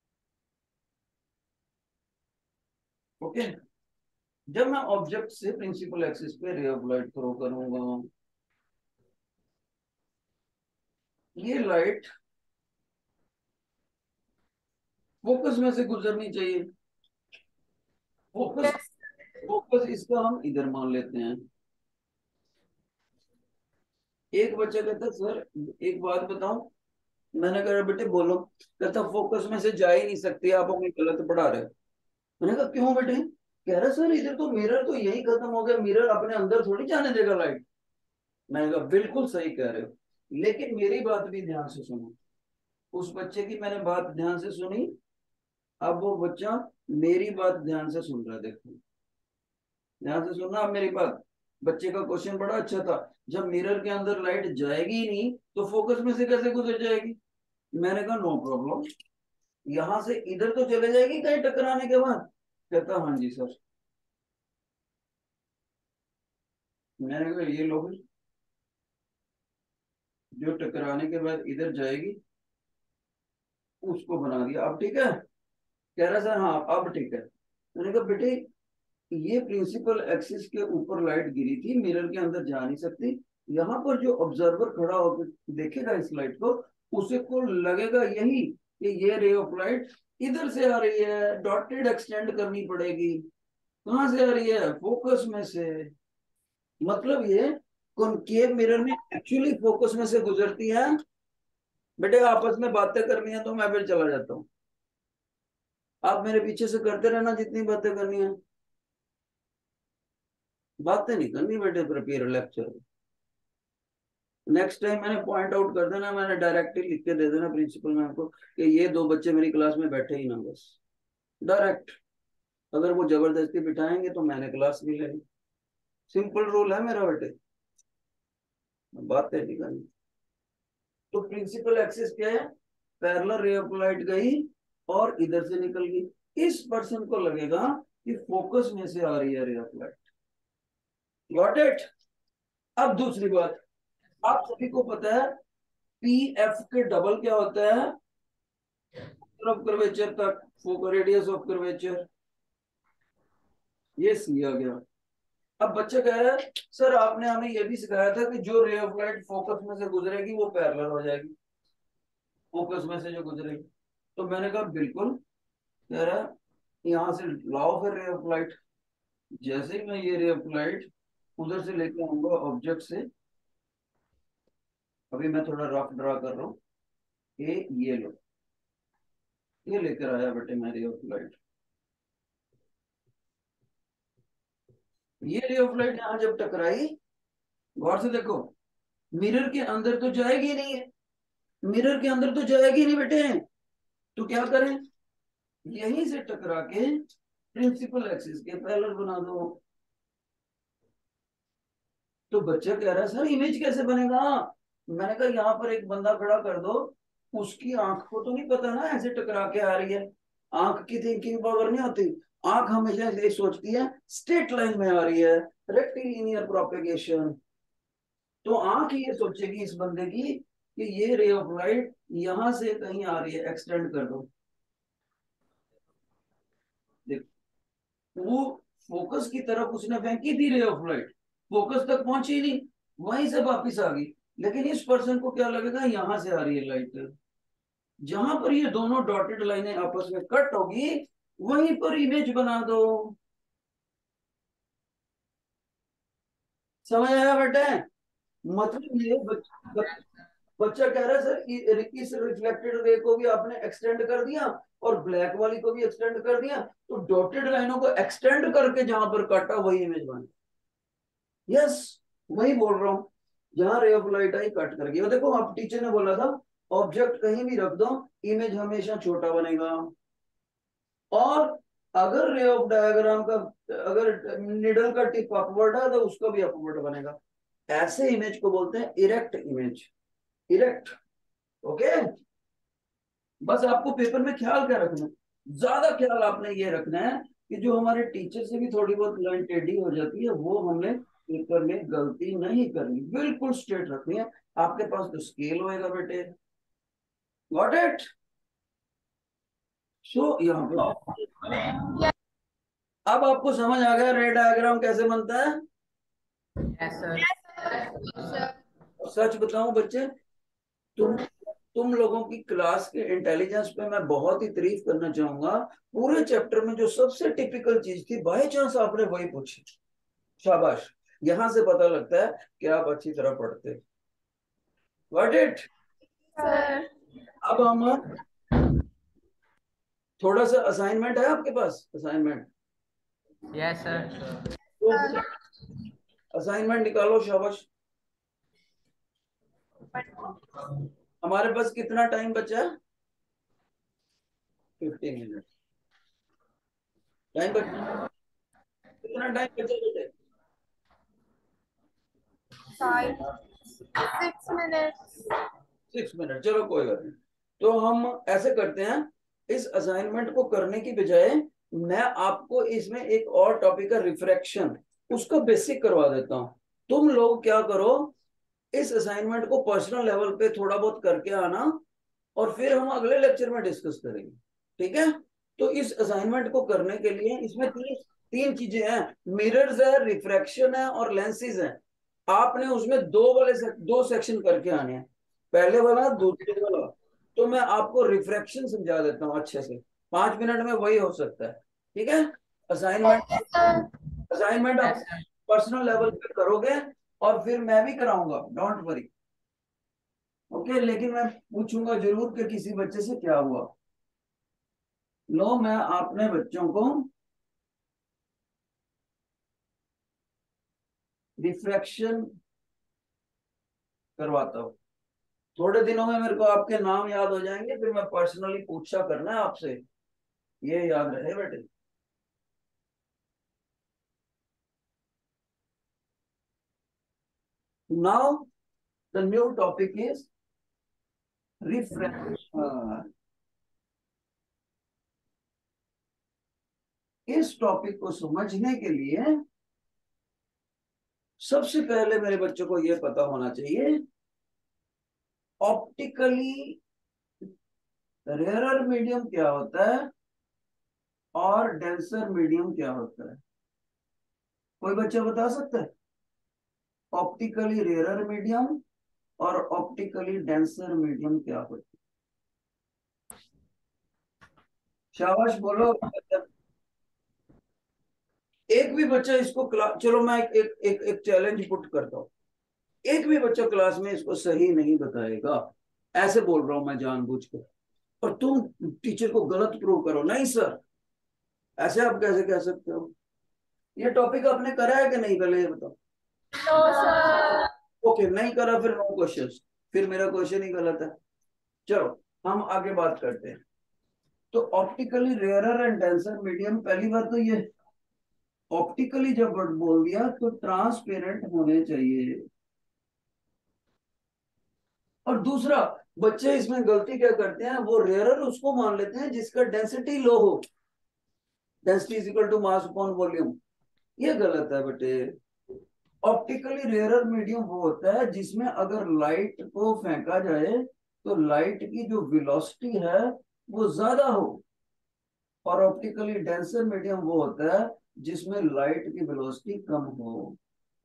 ओके, जब मैं ऑब्जेक्ट से प्रिंसिपल एक्सिस पे रे ऑफ लाइट थ्रो करूंगा, ये लाइट फोकस में से गुजरनी चाहिए। Focus, Yes. फोकस इसका हम इधर मान लेते हैं। एक बच्चा कहता सर एक बात बताऊं, मैंने कहा बेटे बोलो। कहता फोकस में से जा ही नहीं सकती, आप हमें गलत पढ़ा रहे हो। मैंने कहा क्यों बेटे? कह रहा सर इधर तो मिरर तो यही खत्म हो गया, मिरर अपने अंदर थोड़ी जाने देगा लाइट। मैंने कहा बिल्कुल सही कह रहे हो, लेकिन मेरी बात भी ध्यान से सुनो। उस बच्चे की मैंने बात ध्यान से सुनी। अब वो बच्चा मेरी बात ध्यान से सुन रहा है, देखो ध्यान से सुनना अब मेरी बात। बच्चे का क्वेश्चन बड़ा अच्छा था, जब मिरर के अंदर लाइट जाएगी ही नहीं तो फोकस में से कैसे गुजर जाएगी? मैंने कहा नो प्रॉब्लम, यहां से इधर तो चले जाएगी कहीं टकराने के बाद। कहता हाँ जी सर। मैंने कहा ये लो, जो टकराने के बाद इधर जाएगी उसको बना दिया, अब ठीक है? कह रहा सर हाँ अब ठीक है। मैंने कहा बेटे ये प्रिंसिपल एक्सिस के ऊपर लाइट गिरी थी, मिरर के अंदर जा नहीं सकती। यहाँ पर जो ऑब्जर्वर खड़ा होकर देखेगा इस लाइट को, उसे को लगेगा यही कि ये रे ऑफ लाइट इधर से आ रही है, डॉटेड एक्सटेंड करनी पड़ेगी। कहां से आ रही है? फोकस में से। मतलब ये कॉनकेव मिरर में एक्चुअली फोकस में से गुजरती है। बेटे आपस में बातें करनी है तो मैं फिर चला जाता हूँ, आप मेरे पीछे से करते रहना जितनी बातें करनी है। बातें नहीं करनी बेटे, प्रिपेयर लेक्चर। नेक्स्ट टाइम मैंने पॉइंट आउट कर देना, मैंने डायरेक्टली लिख के दे देना प्रिंसिपल मैम को कि ये दो बच्चे मेरी क्लास में बैठे ही ना, बस डायरेक्ट। अगर वो जबरदस्ती बिठाएंगे तो मैंने क्लास नहीं लेनी। सिंपल रूल है मेरा बेटे, बातें नहीं करनी। तो प्रिंसिपल एक्सिस क्या है? पैरेलल रे ऑफ लाइट गई और इधर से निकल गई। इस पर्सन को लगेगा कि फोकस में से आ रही है रे ऑफ लाइट। Got it? अब दूसरी बात, आप सभी को पता है पी एफ के डबल क्या होता है? ऑफ कर्वेचर तक, फोकस रेडियस ऑफ कर्वेचर, ये सी आ गया। अब बच्चा कह रहा है सर आपने हमें यह भी सिखाया था कि जो रे ऑफ लाइट फोकस में से गुजरेगी वो पैरेलल हो जाएगी, फोकस में से जो गुजरेगी। तो मैंने कहा बिल्कुल। कह रहा है यहाँ से लाओ फिर रे ऑफ लाइट। जैसे ही मैं ये रे ऑफ लाइट उधर से लेके आऊंगा ऑब्जेक्ट से, अभी मैं थोड़ा रफ ड्रा कर रहा हूँ, ये ये लो, ये लेकर आया बेटे मैं रे ऑफ लाइट। ये रे ऑफ लाइट यहाँ जब टकराई, गौर से देखो, मिरर के अंदर तो जाएगी नहीं है, मिरर के अंदर तो जाएगी नहीं बेटे। तो क्या करें? यहीं से टकरा के प्रिंसिपल एक्सिस के पैरेलल बना दो। तो बच्चा कह रहा है सर इमेज कैसे बनेगा। मैंने कहा यहाँ पर एक बंदा खड़ा कर दो, उसकी आंख को तो नहीं पता ना ऐसे टकरा के आ रही है, आंख की थिंकिंग पावर नहीं होती। आंख हमेशा ये सोचती है स्ट्रेट लाइन में आ रही है, रेक्टिलिनियर प्रोपेगेशन। तो आंख ये सोचेगी इस बंदे की कि ये रे ऑफ लाइट यहां से कहीं आ रही है, एक्सटेंड कर दो। देख, वो फोकस की तरफ उसने फेंकी थी रे ऑफ लाइट, फोकस तक पहुंची नहीं, वहीं से वापिस आ गई। लेकिन इस पर्सन को क्या लगेगा यहां से आ रही है लाइट, जहां पर ये दोनों डॉटेड लाइनें आपस में कट होगी वहीं पर इमेज बना दो। समझ आया बेटे। मतलब ये बच, बच्चा कह रहा है सर इस रिफ्लेक्टेड रे को भी आपने एक्सटेंड कर दिया और ब्लैक वाली को भी एक्सटेंड कर दिया, तो डॉटेड लाइनों को एक्सटेंड करके जहां पर काटा वही इमेज बना। यस, वही बोल रहा हूं, जहां रे ऑफ लाइट आई कट करके। और देखो आप टीचर ने बोला था ऑब्जेक्ट कहीं भी रख दो इमेज हमेशा छोटा बनेगा। और अगर रे ऑफ डायग्राम का अगर निडल का टिप अपवर्ड है तो उसका भी अपवर्ड बनेगा। ऐसे इमेज को बोलते हैं इरेक्ट इमेज, इरेक्ट। ओके, बस आपको पेपर में ख्याल क्या रखना है, ज्यादा ख्याल आपने ये रखना है कि जो हमारे टीचर से भी थोड़ी बहुत लाइन टेढ़ी हो जाती है वो हमने पेपर में गलती नहीं करनी, बिल्कुल स्ट्रेट रखनी है। आपके पास तो स्केल होएगा बेटे, गॉट इट। सो यहाँ पे अब आपको समझ आ गया रे डायग्राम कैसे बनता है। Yes sir. सच बताऊं बच्चे, तुम तुम लोगों की क्लास के इंटेलिजेंस पे मैं बहुत ही तारीफ करना चाहूंगा। पूरे चैप्टर में जो सबसे टिपिकल चीज थी बाय चांस आपने वही पूछी, शाबाश। यहां से पता लगता है कि आप अच्छी तरह पढ़ते। Got it. सर। अब हम थोड़ा सा असाइनमेंट है आपके पास, असाइनमेंट। Yes sir. तो असाइनमेंट निकालो, शाबाश। हमारे पास कितना टाइम बचा है, फिफ्टीन मिनट टाइम बचा। कितना टाइम बचा बेटे, five six minutes. Six minute, चलो कोई बात नहीं। तो हम ऐसे करते हैं, इस असाइनमेंट को करने की बजाय मैं आपको इसमें एक और टॉपिक है रिफ्रैक्शन, उसका बेसिक करवा देता हूं। तुम लोग क्या करो, इस असाइनमेंट को पर्सनल लेवल पे थोड़ा बहुत करके आना और फिर हम अगले लेक्चर में डिस्कस करेंगे, ठीक है। तो इस असाइनमेंट को करने के लिए इसमें तीन तीन चीजें हैं, मिरर्स है, रिफ्रैक्शन है और लेंसेज है। आपने उसमें दो वाले से, दो सेक्शन करके आने हैं, पहले वाला दूसरे वाला। तो मैं आपको रिफ्रैक्शन समझा देता हूँ अच्छे से, पांच मिनट में वही हो सकता है, ठीक है। असाइनमेंट असाइनमेंट आप यस सर। पर्सनल लेवल पे करोगे और फिर मैं भी कराऊंगा, डोंट वरी। ओके, लेकिन मैं पूछूंगा जरूर कि किसी बच्चे से क्या हुआ। लो मैं अपने बच्चों को रिफ्रैक्शन करवाता हूँ। थोड़े दिनों में मेरे को आपके नाम याद हो जाएंगे, फिर मैं पर्सनली पूछा करना है आपसे, ये याद रहे बेटे। Now the new topic is refraction. इस टॉपिक को समझने के लिए सबसे पहले मेरे बच्चों को यह पता होना चाहिए ऑप्टिकली रेयरर मीडियम क्या होता है और डेंसर मीडियम क्या होता है। कोई बच्चा बता सकता है ऑप्टिकली रेयरर मीडियम और ऑप्टिकली डेंसर मीडियम क्या होता है। शाबाश बोलो। एक भी बच्चा इसको क्लास, चलो मैं एक एक एक, एक चैलेंज पुट करता हूँ, एक भी बच्चा क्लास में इसको सही नहीं बताएगा, ऐसे बोल रहा हूं मैं जानबूझकर, और तुम टीचर को गलत प्रूव करो, नहीं सर ऐसे आप कैसे कह सकते हो। ये टॉपिक आपने करा है कि नहीं पहले ये बताओ। No sir. ओके, नहीं करा, फिर नो क्वेश्चन, फिर मेरा क्वेश्चन ही गलत है। चलो हम आगे बात करते हैं। तो optically rarer and denser medium, पहली बात तो ये ऑप्टिकली जब वर्ड बोल दिया तो ट्रांसपेरेंट होने चाहिए। और दूसरा, बच्चे इसमें गलती क्या करते हैं, वो रेयरर उसको मान लेते हैं जिसका डेंसिटी लो हो, density is equal to mass upon volume. ये गलत है बेटे। ऑप्टिकली रेयरर मीडियम वो होता है जिसमें अगर लाइट को फेंका जाए तो लाइट की जो वेलोसिटी है वो ज्यादा हो, और ऑप्टिकली डेंसर मीडियम वो होता है जिसमें लाइट की वेलोसिटी कम हो।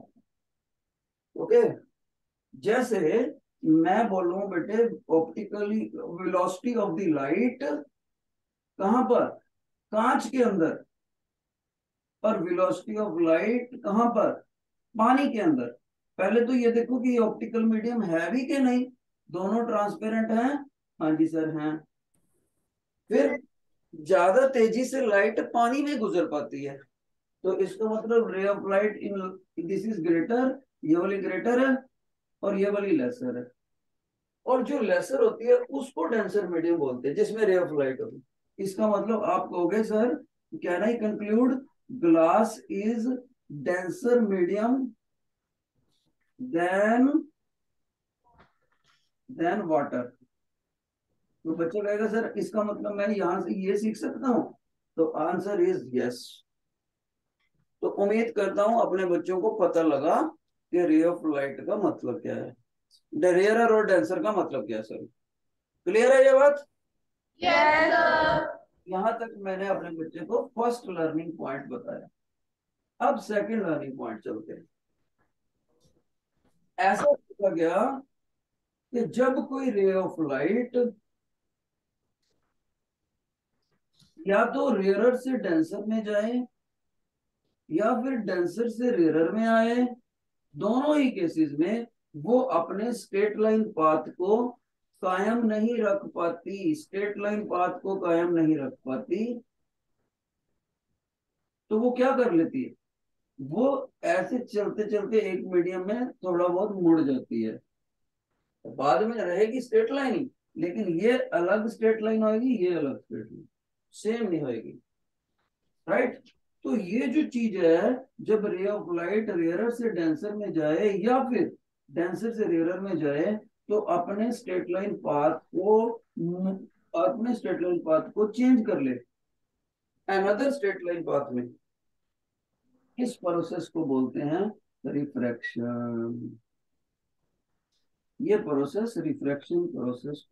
ओके, जैसे मैं बोलूं बेटे optically velocity of the light कहां पर, कांच के अंदर, और वेलोसिटी ऑफ लाइट कहां पर, पानी के अंदर। पहले तो ये देखो कि ऑप्टिकल मीडियम है भी कि नहीं, दोनों ट्रांसपेरेंट हैं। हाँ जी सर हैं। फिर ज्यादा तेजी से लाइट पानी में गुजर पाती है, तो इसका मतलब ray of light in this is greater, ये वाली ग्रेटर है और ये वाली लेसर है। और जो लेसर होती है उसको डेंसर मीडियम बोलते हैं जिसमें रे ऑफ लाइट होगी। इसका मतलब आप कहोगे sir can I conclude glass is denser medium then then water. तो बच्चा कहेगा सर इसका मतलब मैं यहां से ये सीख सकता हूं, तो आंसर इज यस। तो उम्मीद करता हूं अपने बच्चों को पता लगा कि रे ऑफ लाइट का मतलब क्या है, रेयरर और डेंसर का मतलब क्या है। सर क्लियर है ये बात? Yes, sir. यहां तक मैंने अपने बच्चे को फर्स्ट लर्निंग पॉइंट बताया। अब सेकंड लर्निंग पॉइंट चलते हैं। ऐसा देखा गया कि जब कोई रे ऑफ लाइट या तो रेयरर से डेंसर में जाए या फिर डेंसर से रेयरर में आए, दोनों ही केसेस में वो अपने स्ट्रेट लाइन पाथ को कायम नहीं रख पाती, स्ट्रेट लाइन पाथ को कायम नहीं रख पाती। तो वो क्या कर लेती है, वो ऐसे चलते चलते एक मीडियम में थोड़ा बहुत मुड़ जाती है, बाद में रहेगी स्ट्रेट लाइन ही, लेकिन ये अलग स्ट्रेट लाइन होगी, ये अलग स्ट्रेट लाइन, सेम नहीं होगी। राइट? तो ये जो चीज है, जब रे ऑफ लाइट रेयरर से डेंसर में जाए या फिर डेंसर से रेयरर में जाए, तो अपने स्ट्रेट लाइन पाथ को अपने स्ट्रेट लाइन पाथ को चेंज कर ले अनदर स्ट्रेट लाइन पाथ में। इस प्रोसेस को बोलते हैं रिफ्रैक्शन। ये प्रोसेस रिफ्रैक्शन प्रोसेस।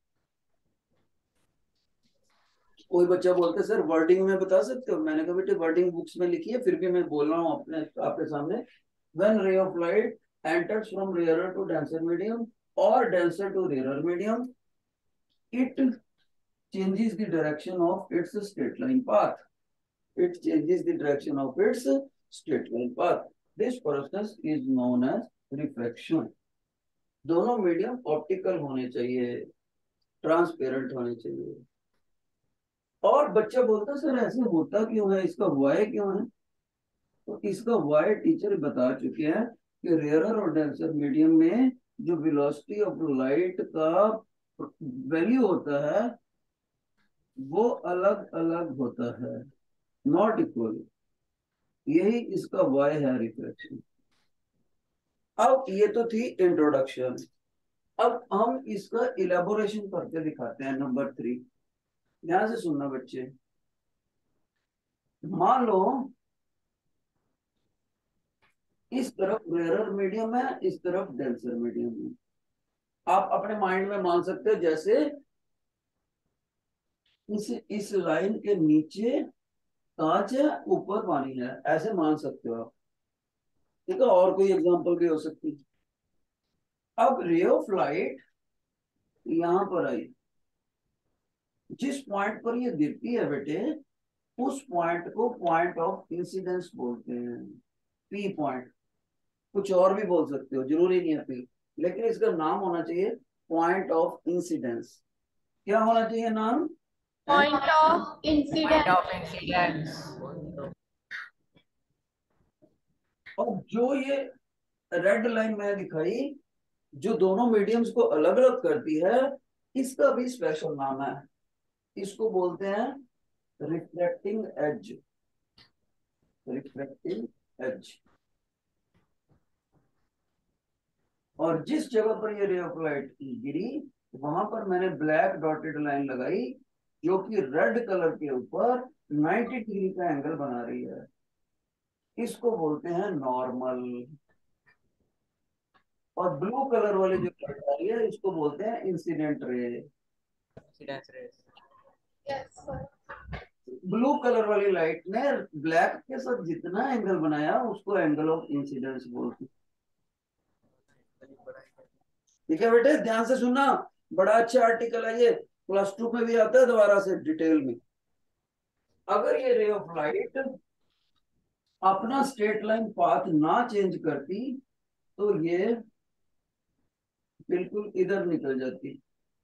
कोई बच्चा बोलते सर वर्डिंग में बता सकते हो, मैंने कहा बेटे वर्डिंग बुक्स में लिखी है, फिर भी मैं बोल रहा हूँ अपने आपके सामने। When ray of light enters from rarer to denser medium or denser to rarer medium, it changes the direction of its straight line path. It changes the direction of its straight line path. This process is known as refraction. दोनों medium optical होने चाहिए, transparent होने चाहिए। और बच्चा बोलता sir ऐसे होता क्यों है, इसका वाई क्यों है? तो इसका वाई टीचर बता चुके हैं कि रेयरर और डेंसर मीडियम में जो वेलोसिटी ऑफ लाइट का वैल्यू होता है वो अलग अलग होता है, नॉट इक्वल। यही इसका वाई है, रिफ्लेक्शन। अब ये तो थी इंट्रोडक्शन। अब हम इसका इलेबोरेशन करके दिखाते हैं। नंबर थ्री, ध्यान से सुनना बच्चे। मान लो इस तरफ रेयरर मीडियम है, इस तरफ डेंसर मीडियम है। आप अपने माइंड में मान सकते हो जैसे इस इस लाइन के नीचे कांच है, ऊपर पानी है, ऐसे मान सकते हो आप। ठीक है, और कोई एग्जांपल भी हो सकती है। अब रे ऑफ लाइट यहां पर आई, जिस पॉइंट पर ये गिरती है बेटे उस पॉइंट को पॉइंट ऑफ इंसिडेंस बोलते हैं, पी पॉइंट। कुछ और भी बोल सकते हो, जरूरी नहीं है पी, लेकिन इसका नाम होना चाहिए पॉइंट ऑफ इंसिडेंस। क्या होना चाहिए नाम? Point of Point incidence. of incidence. और जो ये रेड लाइन मैंने दिखाई जो दोनों मीडियम्स को अलग अलग करती है, इसका भी स्पेशल नाम है। इसको बोलते हैं रिफ्लेक्टिंग एज। Refractive as. और जिस जगह पर ये रे ऑफ लाइट गिरी वहां पर मैंने ब्लैक डॉटेड लाइन लगाई जो कि रेड कलर के ऊपर नाइन्टी डिग्री का एंगल बना रही है। इसको बोलते हैं नॉर्मल। और ब्लू कलर वाली जो लाइट आ रही है इसको बोलते हैं incident ray. Incidence rays. Yes, sir. Blue colour वाली लाइट ने ब्लैक के साथ जितना एंगल बनाया उसको एंगल ऑफ इंसिडेंस बोलते हैं। ठीक है बेटे, ध्यान से सुनना, बड़ा अच्छा आर्टिकल है ये, प्लस टू में भी आता है दोबारा से डिटेल में। अगर ये रे ऑफ लाइट अपना स्ट्रेट लाइन पाथ ना चेंज करती तो ये बिल्कुल इधर निकल जाती।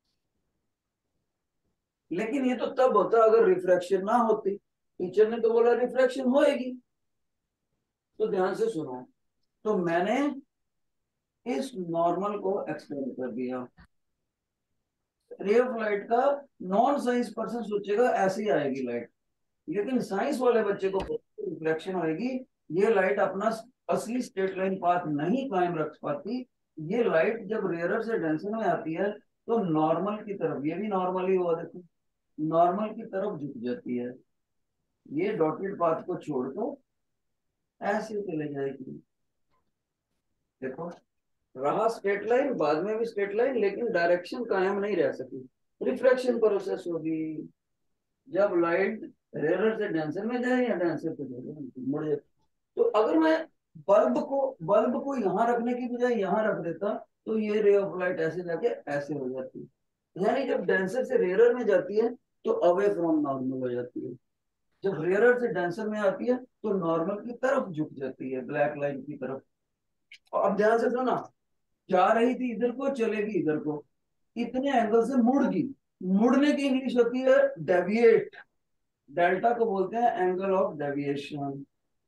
लेकिन ये तो तब होता अगर रिफ्रैक्शन ना होती। टीचर ने तो बोला रिफ्रैक्शन होएगी, तो ध्यान से सुनो। तो मैंने इस नॉर्मल को एक्सप्लेन कर दिया। रे ऑफ लाइट का नॉन साइंस पर्सन सोचेगा ऐसी आएगी लाइट, लेकिन साइंस वाले बच्चे को रिफ्लेक्शन होएगी। ये लाइट अपना असली स्ट्रेट लाइन पाथ नहीं कायम रख पाती। ये लाइट जब रेयरर से डेंसर में आती है तो नॉर्मल की तरफ, ये भी नॉर्मल ही हुआ देखो, नॉर्मल की तरफ झुक जाती है। ये डॉटेड पाथ को छोड़ दो ऐसे चले जाएगी। देखो रहा स्ट्रेट लाइन, बाद में भी स्ट्रेट लाइन, लेकिन डायरेक्शन कायम नहीं रह सकी। रिफ्रैक्शन प्रोसेस होगी जब लाइट रेयर से डेंसर में जाए या डेंसर से मुड़ जाए। तो अगर मैं बल्ब को बल्ब को यहाँ रखने की बजाय यहाँ रख देता तो ये रे ऑफ लाइट ऐसे जाके ऐसे हो जाती। यानी जब डेंसर से रेयर में जाती है तो अवे फ्रॉम नॉर्मल हो जाती है। जब रेयर से डेंसर में आती है तो नॉर्मल की तरफ झुक जाती है, ब्लैक लाइन की तरफ। अब ध्यान से सुना, जा रही थी इधर को, चलेगी इधर को, इतने एंगल से मुड़ गई। मुड़ने की इंग्लिश होती है डेविएट। डेल्टा को बोलते हैं एंगल ऑफ डेविएशन।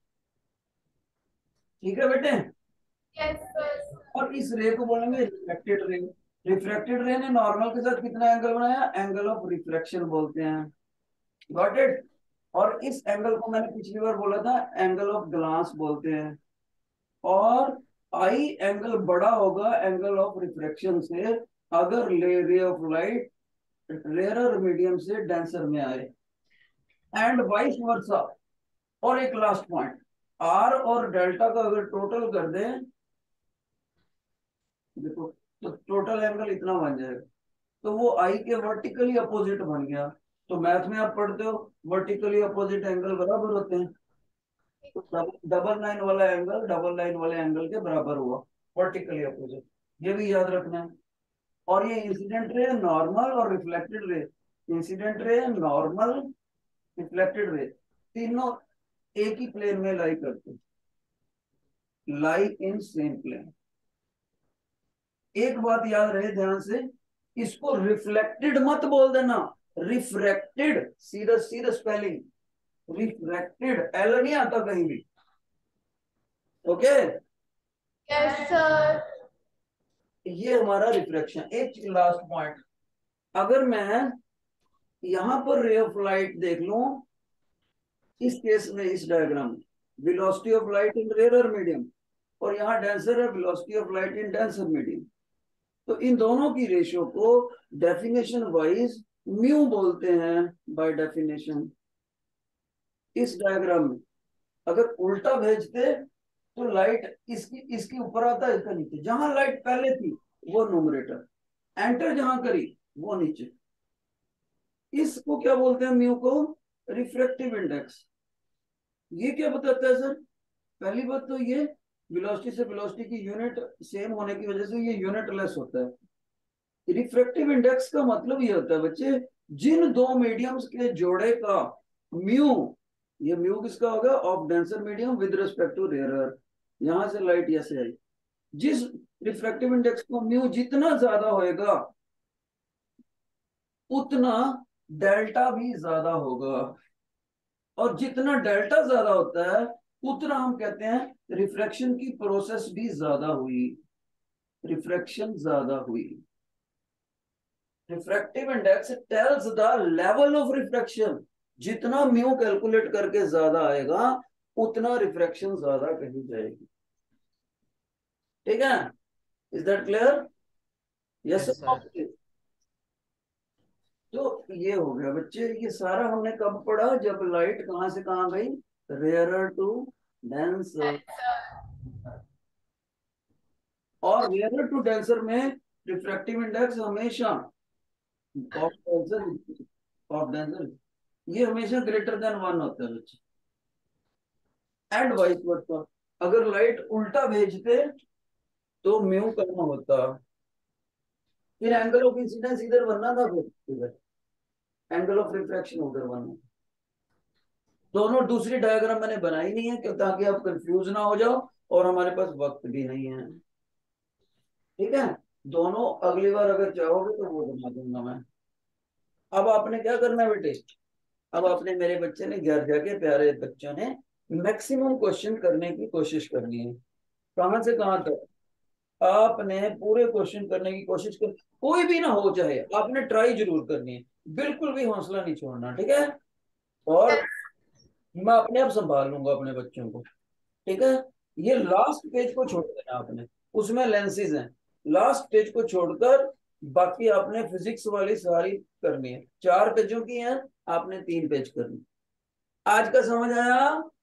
ठीक है बेटे। Yes, sir. और इस रे को बोलेंगे रिफ्लेक्टेड रे। रिफ्लेक्टेड रे ने नॉर्मल के साथ कितना एंगल बनाया, एंगल ऑफ रिफ्लेक्शन बोलते हैं। Got it. और इस एंगल को मैंने पिछली बार बोला था एंगल ऑफ ग्लास बोलते हैं। और आई एंगल बड़ा होगा एंगल ऑफ रिफ्लेक्शन से अगर ले ray of light rare medium से डेंसर में आए, एंड वाइस वर्सा। और एक लास्ट पॉइंट, आर और डेल्टा का अगर टोटल कर दें, देखो तो टोटल एंगल इतना बन जाएगा, तो वो आई के वर्टिकली अपोजिट बन गया। तो मैथ में आप पढ़ते हो वर्टिकली अपोजिट एंगल बराबर होते हैं। तो डबल लाइन वाला एंगल डबल लाइन वाले एंगल के बराबर हुआ, वर्टिकली अपोजिट, ये भी याद रखना है। और ये इंसिडेंट रे, नॉर्मल और reflected ray, incident ray, normal, reflected ray, तीनों एक ही प्लेन में लाई करते, लाई इन सेम प्लेन। एक बात याद रहे ध्यान से, इसको रिफ्लेक्टेड मत बोल देना, रिफ्रैक्टेड, सीधा सीधा स्पेलिंग, रिफ्रैक्टेड, एल नहीं आता कहीं भी। Okay, Yes, sir. ये हमारा रिफ्रैक्शन। एक लास्ट पॉइंट, अगर मैं यहां पर रे ऑफ लाइट देख लूं, इस केस में इस डायग्राम में velocity of light in rare medium, और यहाँ डेंसर है velocity of light in denser medium, तो इन दोनों की रेशियो को डेफिनेशन वाइज म्यू बोलते हैं बाय डेफिनेशन। इस डायग्राम में अगर उल्टा भेजते तो लाइट इसकी इसके ऊपर आता है, इसका नीचे। जहां लाइट पहले थी वो न्यूमरेटर, एंटर जहां करी वो नीचे। इसको क्या बोलते हैं, म्यू को रिफ्रैक्टिव इंडेक्स। ये क्या बताता है सर? पहली बात तो ये वेलोसिटी से वेलोसिटी की यूनिट सेम होने की वजह से ये यूनिट लेस होता है। रिफ्रैक्टिव इंडेक्स का मतलब ये होता है बच्चे, जिन दो मीडियम्स के जोड़े का म्यू, ये म्यू किसका होगा, of denser medium with respect to rarer. यहां से लाइट ऐसे आई, जिस रिफ्रैक्टिव इंडेक्स को म्यू जितना ज्यादा होएगा उतना डेल्टा भी ज्यादा होगा, और जितना डेल्टा ज्यादा होता है उतना हम कहते हैं रिफ्रैक्शन की प्रोसेस भी ज्यादा हुई, रिफ्रैक्शन ज्यादा हुई। Refractive index tells the level of refraction. जितना म्यू कैलकुलेट करके ज्यादा आएगा उतना रिफ्रैक्शन ज्यादा कही जाएगी। ठीक है, is that clear? Yes. Yes, sir. तो ये हो गया बच्चे, ये सारा हमने कब पढ़ा, जब लाइट कहां से कहां गई, रेयरर टू डेंसर। और रेयरर टू डेंसर में रिफ्रैक्टिव इंडेक्स हमेशा ऑफ डेंसर ऑफ डेंसर ये हमेशा ग्रेटर देन वन होता है बच्चे। एंड वाइस वर्सा, अगर लाइट उल्टा भेजते तो म्यू कम होता, फिर एंगल ऑफ इंसिडेंस इधर बनना था, फिर इधर एंगल ऑफ रिफ्रैक्शन उधर बनना। दोनों दूसरी डायग्राम मैंने बनाई नहीं है क्यों, ताकि आप कंफ्यूज ना हो जाओ, और हमारे पास वक्त भी नहीं है। ठीक है, दोनों अगली बार अगर चाहोगे तो वो बना दूंगा मैं। अब आपने क्या करना है बेटे, अब आपने, मेरे बच्चे ने घर जाके, प्यारे बच्चों ने मैक्सिमम क्वेश्चन करने की कोशिश करनी है। कहां से कहां तक आपने पूरे क्वेश्चन करने की कोशिश कर, कोई भी ना हो चाहे, आपने ट्राई जरूर करनी है, बिल्कुल भी हौसला नहीं छोड़ना। ठीक है, और मैं अपने आप संभाल लूंगा अपने बच्चों को। ठीक है, ये लास्ट पेज को छोड़ देना आपने, उसमें लेंसेज हैं, लास्ट पेज को छोड़कर बाकी आपने फिजिक्स वाली सारी करनी है। चार पेजों की है, आपने तीन पेज करनी। आज का समझ आया?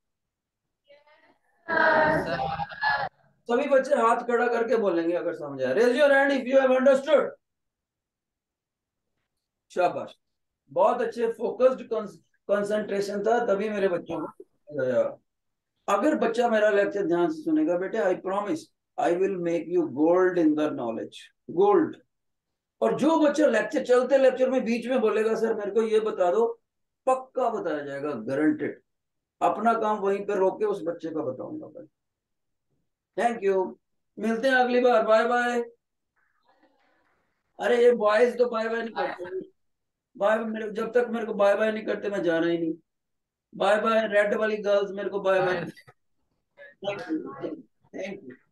Yes, sir. सभी बच्चे हाथ खड़ा करके बोलेंगे अगर समझ आया। Raise your hand if you have understood. शाबाश, बहुत अच्छे, फोकस्ड कंसंट्रेशन था, तभी मेरे बच्चों को समझ आया। अगर बच्चा मेरा लेक्चर ध्यान से सुनेगा बेटे, I promise I will make you gold in the knowledge, gold. और जो बच्चा लेक्चर चलते लेक्चर में बीच में बोलेगा सर मेरे को ये बता दो, पक्का बताया जाएगा, गारंटेड। अपना काम वहीं पे रोक के उस बच्चे का बताऊंगा भाई। थैंक यू, मिलते हैं अगली बार, बाय बाय। अरे ये बॉयज तो बाय बाय नहीं करते, बाय मेरे, जब तक मेरे को बाय बाय नहीं करते मैं जाना ही नहीं। बाय बाय रेड वाली गर्ल्स, मेरे को bye bye. Bye. Thank you, thank you.